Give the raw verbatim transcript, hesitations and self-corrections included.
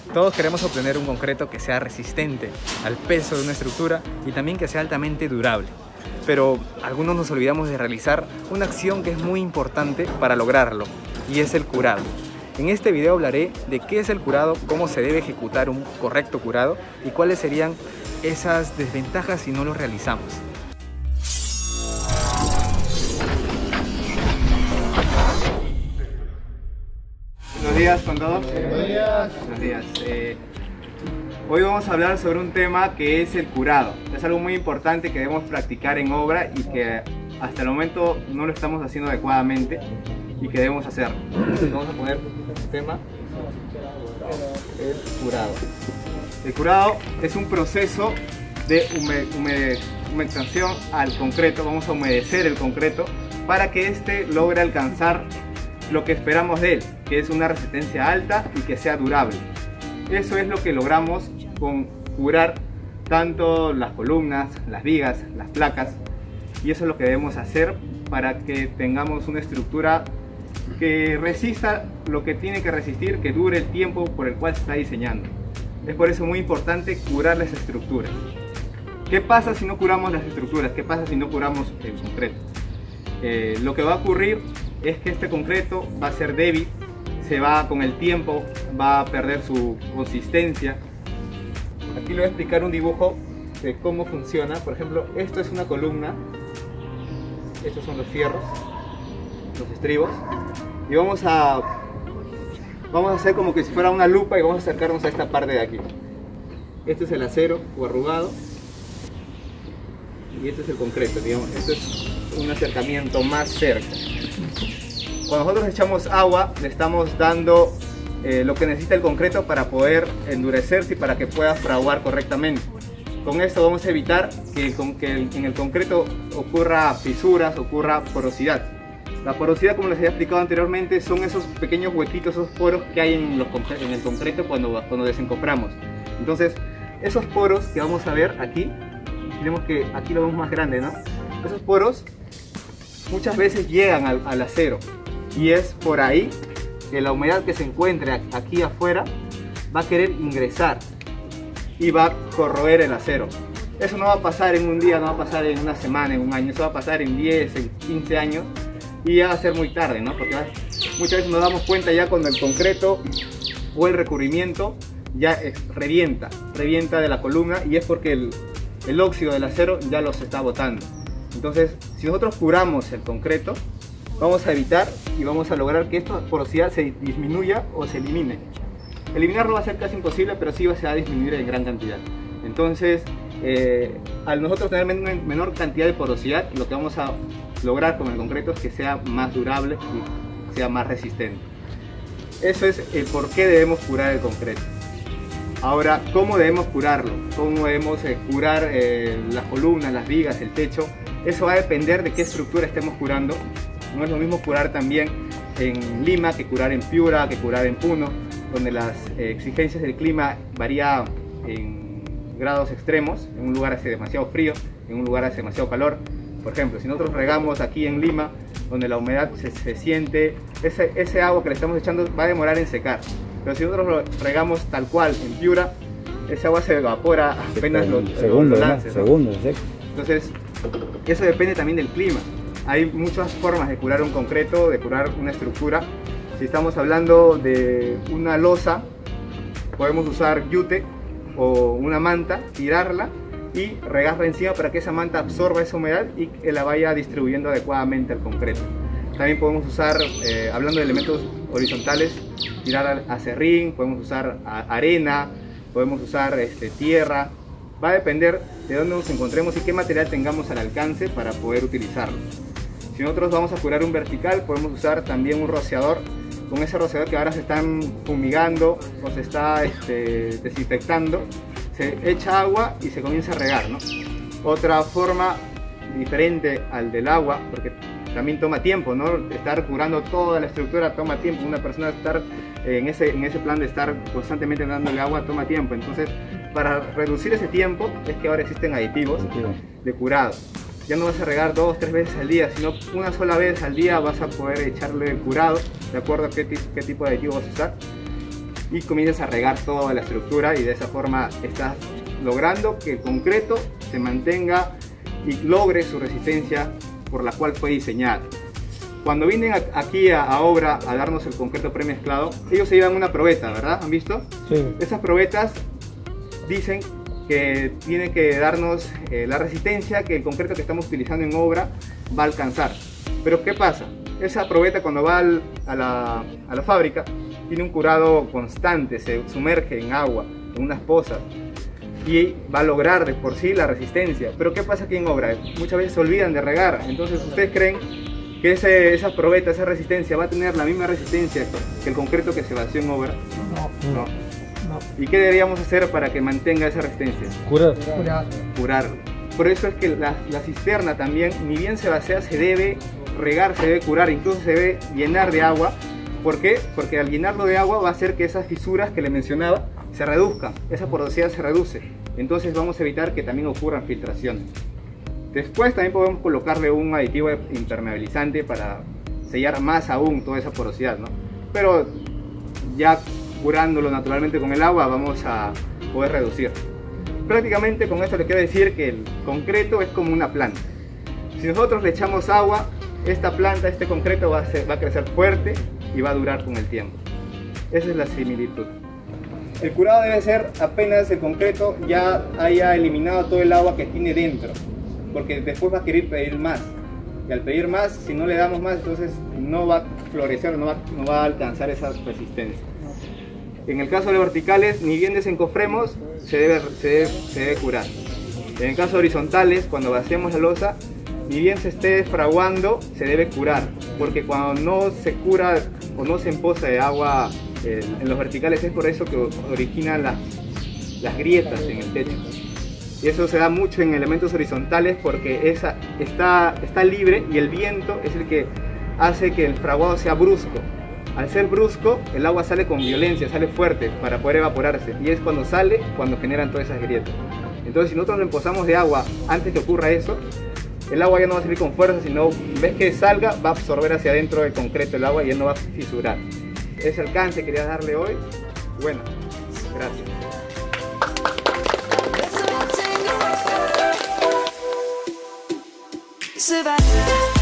Todos queremos obtener un concreto que sea resistente al peso de una estructura y también que sea altamente durable. Pero algunos nos olvidamos de realizar una acción que es muy importante para lograrlo, y es el curado. En este video hablaré de qué es el curado, cómo se debe ejecutar un correcto curado y cuáles serían esas desventajas si no lo realizamos. Buenos días con todos. Buenos días. Buenos días. Eh, hoy vamos a hablar sobre un tema que es el curado. Es algo muy importante que debemos practicar en obra y que hasta el momento no lo estamos haciendo adecuadamente y que debemos hacerlo. Entonces vamos a poner el tema, el curado. El curado es un proceso de humectación al concreto. Vamos a humedecer el concreto para que éste logre alcanzar lo que esperamos de él, que es una resistencia alta y que sea durable. Eso es lo que logramos con curar tanto las columnas, las vigas, las placas, y eso es lo que debemos hacer para que tengamos una estructura que resista lo que tiene que resistir, que dure el tiempo por el cual se está diseñando. Es por eso muy importante curar las estructuras. ¿Qué pasa si no curamos las estructuras? ¿Qué pasa si no curamos el concreto? Eh, lo que va a ocurrir es que este concreto va a ser débil, se va con el tiempo, va a perder su consistencia. Aquí le voy a explicar un dibujo de cómo funciona. Por ejemplo, esto es una columna, estos son los fierros, los estribos, y vamos a vamos a hacer como que si fuera una lupa y vamos a acercarnos a esta parte de aquí. Este es el acero o arrugado y este es el concreto, digamos. Esto es un acercamiento más cerca. Cuando nosotros echamos agua, le estamos dando eh, lo que necesita el concreto para poder endurecerse y para que pueda fraguar correctamente. Con esto vamos a evitar que, con, que en el concreto ocurra fisuras, ocurra porosidad. La porosidad, como les había explicado anteriormente, son esos pequeños huequitos, esos poros que hay en, los, en el concreto cuando, cuando desencoframos. Entonces, esos poros que vamos a ver aquí, tenemos que aquí lo vemos más grande, ¿no? Esos poros muchas veces llegan al, al acero, y es por ahí que la humedad que se encuentre aquí afuera va a querer ingresar y va a corroer el acero. Eso no va a pasar en un día, no va a pasar en una semana, en un año, eso va a pasar en diez, en quince años, y ya va a ser muy tarde, ¿no? Porque muchas veces nos damos cuenta ya cuando el concreto o el recubrimiento ya revienta, revienta de la columna, y es porque el, el óxido del acero ya los está botando. Entonces, si nosotros curamos el concreto, vamos a evitar y vamos a lograr que esta porosidad se disminuya o se elimine. Eliminarlo va a ser casi imposible, pero sí se va a disminuir en gran cantidad. Entonces, eh, al nosotros tener men menor cantidad de porosidad, lo que vamos a lograr con el concreto es que sea más durable y sea más resistente. Eso es el por qué debemos curar el concreto. Ahora, ¿cómo debemos curarlo? ¿Cómo debemos eh, curar eh, las columnas, las vigas, el techo? Eso va a depender de qué estructura estemos curando. No es lo mismo curar también en Lima que curar en Piura, que curar en Puno, donde las eh, exigencias del clima varían en grados extremos. En un lugar hace demasiado frío, en un lugar hace demasiado calor. Por ejemplo, si nosotros regamos aquí en Lima, donde la humedad se, se siente, ese, ese agua que le estamos echando va a demorar en secar. Pero si nosotros lo regamos tal cual en Piura, ese agua se evapora apenas lo, segundo, lo lances, ¿no? Segundo, ¿sí? Entonces, eso depende también del clima. Hay muchas formas de curar un concreto, de curar una estructura. Si estamos hablando de una losa, podemos usar yute o una manta, tirarla y regarla encima para que esa manta absorba esa humedad y que la vaya distribuyendo adecuadamente al concreto. También podemos usar, eh, hablando de elementos horizontales, tirar acerrín, podemos usar arena, podemos usar este, tierra. Va a depender de dónde nos encontremos y qué material tengamos al alcance para poder utilizarlo. Si nosotros vamos a curar un vertical, podemos usar también un rociador. Con ese rociador que ahora se están fumigando o se está este, desinfectando, se echa agua y se comienza a regar, ¿no? Otra forma diferente al del agua, porque también toma tiempo, ¿no? Estar curando toda la estructura toma tiempo. Una persona estar en ese, en ese plan de estar constantemente dándole agua toma tiempo. Entonces, para reducir ese tiempo es que ahora existen aditivos de curado. Ya no vas a regar dos, tres veces al día, sino una sola vez al día vas a poder echarle el curado, de acuerdo a qué, qué tipo de aditivo vas a usar. y comienzas a regar toda la estructura, y de esa forma estás logrando que el concreto se mantenga y logre su resistencia por la cual fue diseñado. Cuando vienen aquí a, a obra a darnos el concreto premezclado, ellos se llevan una probeta, ¿verdad? ¿Han visto? Sí. Esas probetas dicen que tiene que darnos eh, la resistencia que el concreto que estamos utilizando en obra va a alcanzar. Pero ¿qué pasa? Esa probeta, cuando va al, a, la, a la fábrica, tiene un curado constante, se sumerge en agua, en unas pozas, y va a lograr de por sí la resistencia. Pero ¿qué pasa aquí en obra? Muchas veces se olvidan de regar. Entonces, ¿ustedes creen que ese, esa probeta, esa resistencia va a tener la misma resistencia que el concreto que se vació en obra? No. No. No. ¿Y qué deberíamos hacer para que mantenga esa resistencia? Curar. Curar. Curarlo. Por eso es que la, la cisterna también, ni bien se vacía, se debe regar, se debe curar, incluso se debe llenar de agua. ¿Por qué? Porque al llenarlo de agua va a hacer que esas fisuras que le mencionaba se reduzcan, esa porosidad se reduce. Entonces vamos a evitar que también ocurran filtraciones. Después también podemos colocarle un aditivo impermeabilizante para sellar más aún toda esa porosidad, ¿no? Pero ya curándolo naturalmente con el agua vamos a poder reducir. Prácticamente con esto les quiero decir que el concreto es como una planta. Si nosotros le echamos agua, esta planta, este concreto va a, ser, va a crecer fuerte y va a durar con el tiempo. Esa es la similitud. El curado debe ser apenas el concreto ya haya eliminado todo el agua que tiene dentro, porque después va a querer pedir más. Y al pedir más, si no le damos más, entonces no va a florecer, no va, no va a alcanzar esa resistencia. En el caso de los verticales, ni bien desencofremos, se debe, se debe, se debe curar. En el caso de horizontales, cuando vaciamos la losa, ni bien se esté desfraguando, se debe curar, porque cuando no se cura o no se empoza de agua eh, en los verticales, es por eso que originan las, las grietas en el techo. Y eso se da mucho en elementos horizontales porque esa está, está libre y el viento es el que hace que el fraguado sea brusco. Al ser brusco, el agua sale con violencia, sale fuerte para poder evaporarse, y es cuando sale cuando generan todas esas grietas. Entonces, si nosotros lo empozamos de agua antes que ocurra eso, el agua ya no va a salir con fuerza, sino ves que salga, va a absorber hacia adentro del concreto el agua y ya no va a fisurar. Ese alcance quería darle hoy. Bueno, gracias. Survive.